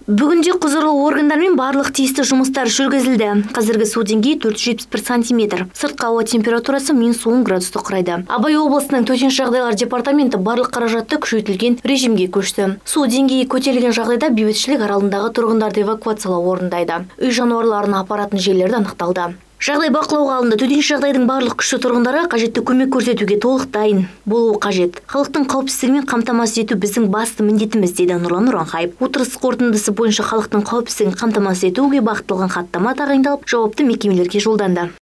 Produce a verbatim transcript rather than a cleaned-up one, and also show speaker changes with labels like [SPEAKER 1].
[SPEAKER 1] Бүгінде құзырлы органдармен барлық тиісті жұмыстар жүргізілді. Қазіргі су деңгейі төрт жүз жетпіс бір сантиметр. Сыртқы ауа температурасы минус он градусты құрайды. Абай облысының төтенше жағдайлар департаменті барлық қаражатты күшейтілген режимге көшті. Су деңгейі көтерілген жағдайда бейбітшілік аралындағы тұрғындарды эвакуациялау орындайды. Үй жануарларына апаратын жерлерді анықталды. Жағдай бақылауға алынды. Төтенше жағдайдың барлық күшті тұрғындарға қажетті көмек көрсетуге толық дайын болуы қажет. Халықтың қауіпсіздігімен қамтамасыз ету біздің басты міндетіміз, дейді Нұрлан Нұранхаев. Отырыс қорытындысы бойынша халықтың қауіпсіздігін қамтамасыз етуге бағытталған хаттама тағайындалып, жауапты мекемелерге жолданды.